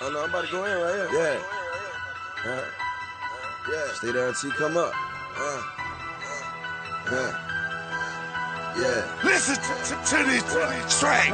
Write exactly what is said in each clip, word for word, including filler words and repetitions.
Oh no, I'm about to go in right here. Yeah. Uh, yeah. Stay there until you come up. Uh, uh, yeah. Listen to, to, to this track.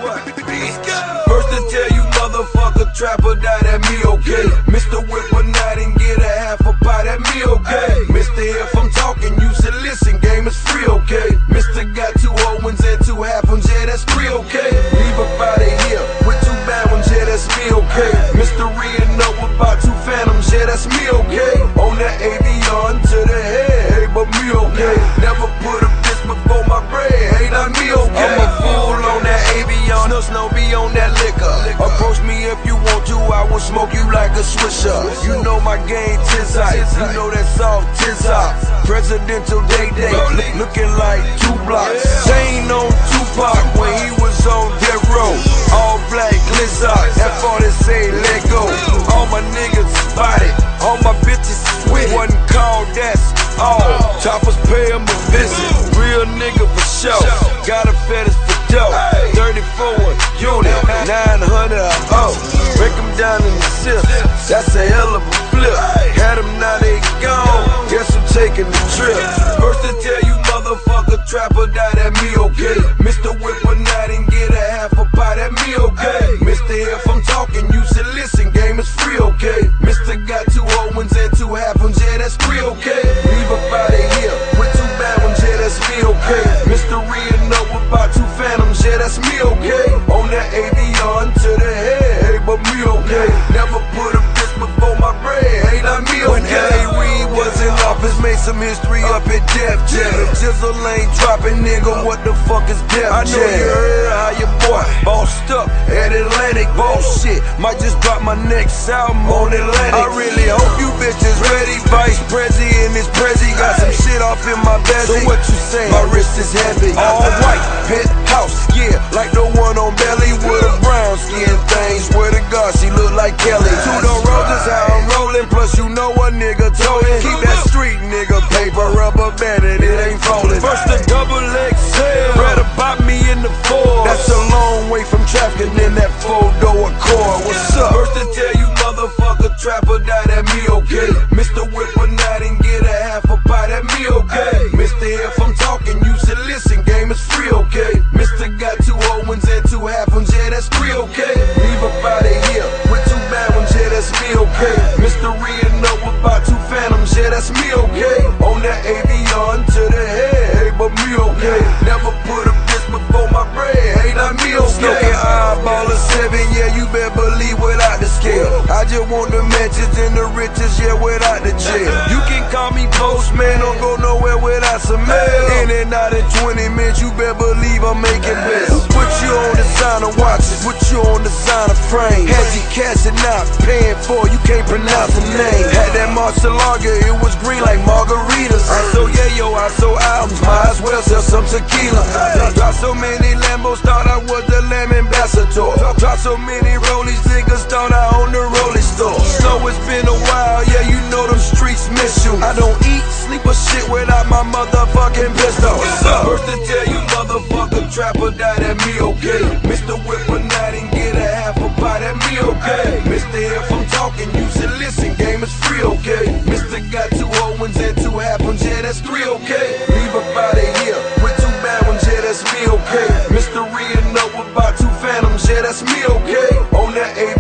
First to tell you motherfucker trapper die, that me okay. Mister Whip a night and get a half a pie, that me okay. Mister If I'm talking, you should listen, game is free, okay. Mister got two whole ones and two half ones, yeah, that's free, okay. Leave up out of here with two bad ones, yeah, that's me, okay. Mister Reading up about two phantoms, yeah, that's me, okay. On that Avion to the head, hey, but me, okay. Never put a bitch before my bread, hey, not me, okay. I'm a fool on that Avion, no snow be on that liquor. Approach me if you want to, I will smoke you like a swisher. You know my game tizite, you know that soft tizite. Presidential day day, looking like two blocks. Chain on Tupac when he was on death row. All black Lizard, that forty say let go. All my niggas spotted, all my bitches with. Wasn't called, that's all. Choppers pay him a visit, real nigga for sure. Got a fetish for dope, thirty-four unit, nine hundred a oh. Break them down in the sip, that's a hell of a flip. Had them, now they gone, guess I'm taking the trip. First to tell you motherfucker trapper die, that me okay. Mister Whip a night and get a half a pie, that me okay. Mister If I'm talking, you should listen, game is free, okay. Mister got two whole ones and two half ones, yeah, that's free, okay. Leave up out of here with two bad ones, yeah, that's me, okay. Mister Reading up about two phantoms, yeah, that's me, okay. On that Avion to the head, hey, but me, okay. Never put a bitch before my bread, hey, not me, okay. When L A Reid was in office, made some history up at Def Jam. Jizzle ain't dropping, nigga, what the fuck is Def Jam? I know you heard how your boy bossed up at Atlantic, bullshit. Might just drop my next album on Atlantic. I really hope you bitches ready. Vice Prezi and this Prezi got some shit off in my bezel. So what you say? My wrist is heavy. All white, penthouse, yeah, like the one on Belly with a brown skin thing. Swear to God, she look like Kelly. Two door roses, how I'm rolling. Plus you know a nigga told it. Keep that street nigga paper rubber banded, it ain't folding. First the double X L, better bop me in the Ford. That's a long way from trafficking in that four-door Accord. What's up? First to tell you motherfucker trapper die, that me okay. Mister Whip a night and get a half a pie, that me okay. Mister If I'm talking, you should listen, game is free, okay. Mister got two whole ones and two half ones, yeah, that's free, okay. Leave up out of here with two bad ones, yeah, that's me, okay. Mister Reading up about two phantoms, yeah, that's me, okay. On that Avion to the head, hey, but me, okay. Never put a bitch before my bread, hey, not me, okay. Smoking eyeball of seven, yeah, you better believe without the scale. I just want the mansions and the riches, yeah, without the jail. You can call me postman, don't go nowhere without some mail. In and out in twenty minutes, you better believe I'm making bills. Put you on designer watches, put you on designer frame. Had you cashing out, paying for, you can't pronounce the name. Had that Marcelaga, it was green like margaritas. I so yeah, yo, I so albums, might as well sell some tequila. Drop so many Lambos, thought I was the Lamb ambassador. Drop so many rollies, niggas thought I owned the rolling store. So it's been a while, yeah, you know them streets miss you. I don't eat, sleep or shit without my motherfucking pistol. First to tell you motherfucker trapper die, that me okay. Mister Whip a night and get a half a pie, that me okay. Mister If I'm talking, you should listen, game is free, okay. Mister got two whole ones and two half ones, yeah, that's three, okay. Leave up out of here with two bad ones, yeah, that's me, okay. Mister Reading up about two phantoms, yeah, that's me, okay. On that A